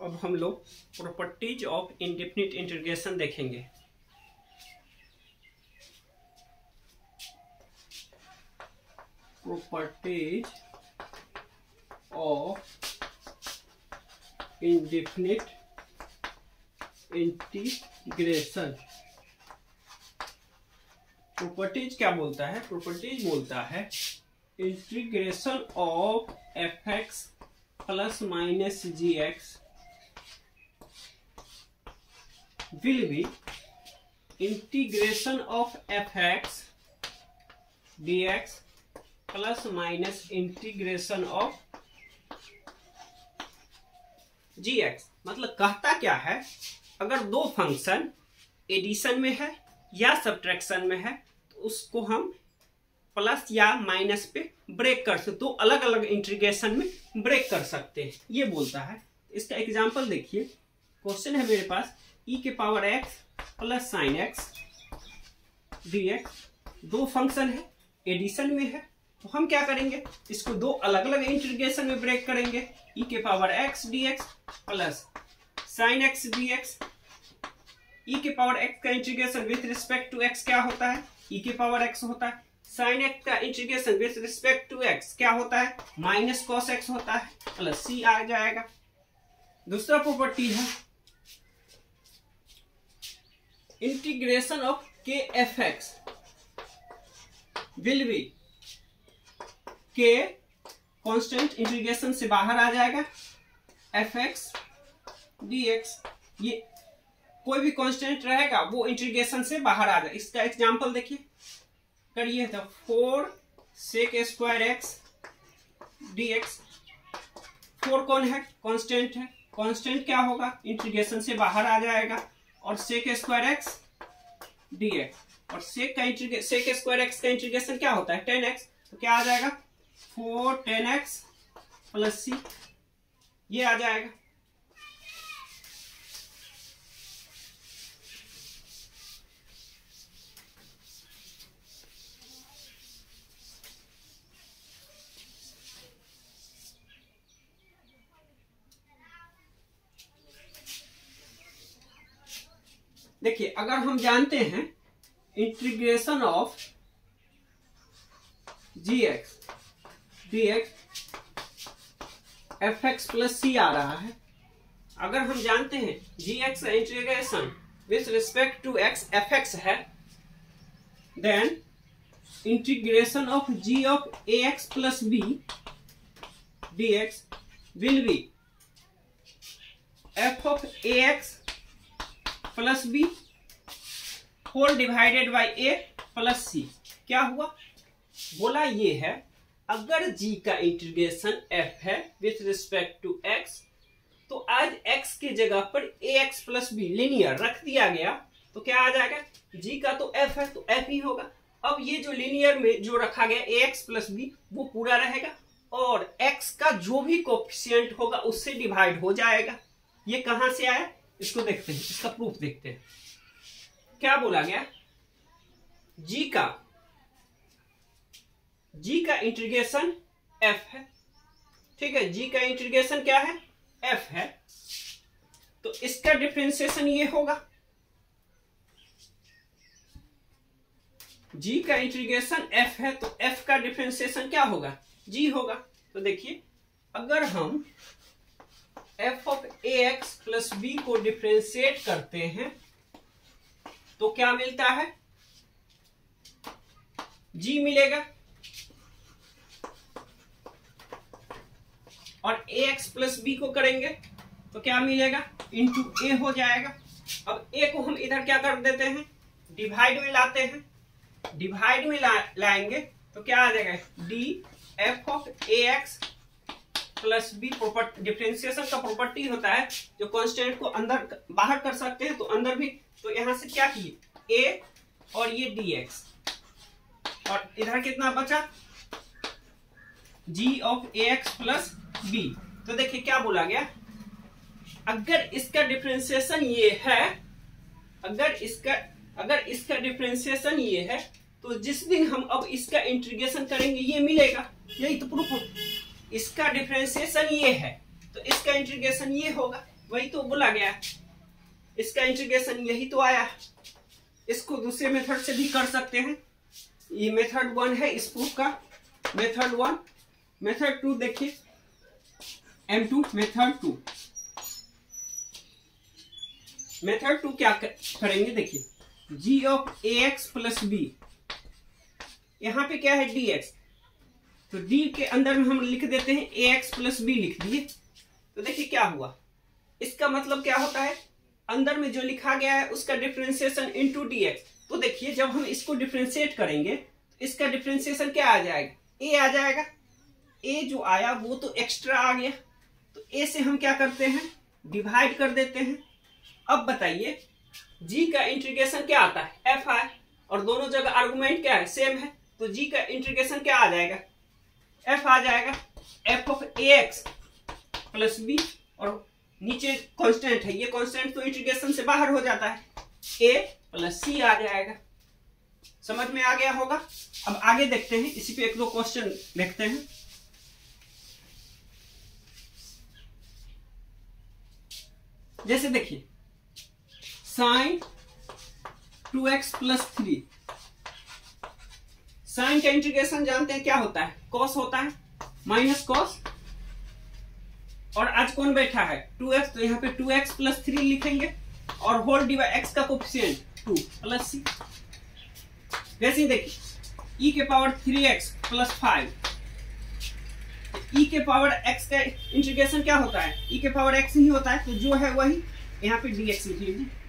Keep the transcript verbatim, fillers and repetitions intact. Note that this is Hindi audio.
अब हम लोग प्रॉपर्टीज ऑफ इंडेफिनिट इंटीग्रेशन देखेंगे। Properties of indefinite integration. Properties क्या बोलता है? प्रॉपर्टीज बोलता है integration of f x plus minus g x will be integration of f x d x plus minus integration of g x. मतलब कहता क्या है, अगर दो फंक्शन एडिशन में है या सब्ट्रैक्शन में है तो उसको हम प्लस या माइनस पे ब्रेक कर सकते, दो अलग अलग इंटीग्रेशन में ब्रेक कर सकते हैं, ये बोलता है। इसका एग्जांपल देखिए, क्वेश्चन है मेरे पास e के power x plus sine x d x. दो फंक्शन है, एडिशन में है, तो हम क्या करेंगे, इसको दो अलग अलग इंटीग्रेशन में ब्रेक करेंगे। e के power x d x plus sine x d x. e के पावर x का integration with respect to x क्या होता है? e के पावर x होता है। साइन एक्स का integration with respect to x क्या होता है? माइनस कॉस x होता है, प्लस c आ जाएगा। दूसरा प्रॉपर्टी है integration of k f x will be, k constant integration से बाहर आ जाएगा, एफ एक्स डी एक्स। ये कोई भी कांस्टेंट रहेगा वो इंटीग्रेशन से बाहर आ जाएगा। इसका एग्जांपल देखिए, करिए तो four sec square x d x. Four कौन है? कांस्टेंट है। कांस्टेंट क्या होगा? इंटीग्रेशन से बाहर आ जाएगा। और sec square x d x, और सेक का इंटीग्रेशन, सेक स्क्वायर एक्स का इंटीग्रेशन क्या होता है? Tan x. तो क्या आ जाएगा? Four tan x plus c, ये आ जाएगा। देखिए, अगर हम जानते हैं integration of g x d x f x plus c आ रहा है। अगर हम जानते हैं जी एक्स का integration with respect to x f x है, then integration of g of a x plus b d x will be f of a x plus b whole divided by a plus c. क्या हुआ? बोला ये है, अगर g का इंटीग्रेशन f है विथ रिस्पेक्ट टू x, तो आज x के जगह पर ax प्लस बी लिनियर रख दिया गया, तो क्या आ जाएगा? g का तो f है तो f ही होगा। अब ये जो लिनियर में जो रखा गया ax प्लस बी वो पूरा रहेगा, और x का जो भी कोफिशिएंट होगा उससे डिवाइड हो जाएगा। ये कहां से आया? इसको देखते हैं, इसका प्रूफ देखते हैं। क्या बोला गया? g का g का इंटीग्रेशन f है, ठीक है। g का इंटीग्रेशन क्या है? f है, तो इसका डिफरेंशिएशन ये होगा। g का इंटीग्रेशन f है तो f का डिफरेंशिएशन क्या होगा? g होगा। तो देखिए, अगर हम f of ax plus b को डिफरेंशिएट करते हैं तो क्या मिलता है? g मिलेगा, और ax प्लस b को करेंगे तो क्या मिलेगा? इंटू a हो जाएगा। अब a को हम इधर क्या कर देते हैं? डिवाइड में लाते हैं। डिवाइड में ला, लाएंगे तो क्या आ जाएगा? D f of ax plus b. Differentiation का प्रॉपर्टी होता है जो कांस्टेंट को अंदर बाहर कर सकते हैं, तो अंदर भी, तो यहां से क्या किए? a और ये dx, और इधर कितना बचा? g of ax plus b। तो देखिए क्या बोला गया, अगर इसका डिफरेंशिएशन ये है, अगर इसका अगर इसका डिफरेंशिएशन ये है, तो जिस दिन हम अब इसका इंटीग्रेशन करेंगे ये मिलेगा। यही तो प्रूफ। इसका डिफरेंशिएशन ये है तो इसका इंटीग्रेशन ये होगा। वही तो बोला गया है, इसका इंटीग्रेशन यही तो आया। इसको दूसरे मेथड से भी कर सकते हैं। ये मेथड वन है इस प्रूफ का, मेथड वन। मेथड टू देखिए, M two method two. Method two क्या करेंगे, देखिए g of a x plus b, यहां पे क्या है डी एक्स, तो डी के अंदर में हम लिख देते हैं ए एक्स प्लस बी लिख दिए। तो देखिए क्या हुआ, इसका मतलब क्या होता है, अंदर में जो लिखा गया है उसका डिफरेंशिएशन इनटू डी एक्स। तो देखिए जब हम इसको डिफरेंशिएट करेंगे तो इसका डिफरेंशिएशन क्या आ जाएगा, ए आ जाएगा। ए जो आया वो तो एक्स्ट्रा आ गया, तो ए से हम क्या करते हैं, डिवाइड कर देते हैं। अब बताइए जी का इंटीग्रेशन क्या आता है, एफ है, और दोनों जगह आर्गुमेंट क्या है, सेम है, तो जी का इंटीग्रेशन क्या आ जाएगा, एफ आ जाएगा, f of a x plus b, और नीचे कांस्टेंट है, ये कांस्टेंट तो इंटीग्रेशन से बाहर हो जाता है, ए प्लस सी आ जाएगा। समझ में आ गया होगा। अब आगे देखते हैं, इसी पे एक दो क्वेश्चन देखते हैं। जैसे देखिए sine two x plus three, sine का इंटीग्रेशन जानते हैं क्या होता है, कॉस होता है, माइनस कॉस, और आज कौन बैठा है टू एक्स, तो यहाँ पे टू एक्स प्लस थ्री लिखेंगे, और होल डिवाइड एक्स का कोफिशिएंट टू प्लस सी। वैसे ही देखिए e के power three x plus five, e के पावर x का इंटीग्रेशन क्या होता है, e के पावर x ही होता है, तो जो है वही यहाँ पे dx लिख लीजिए।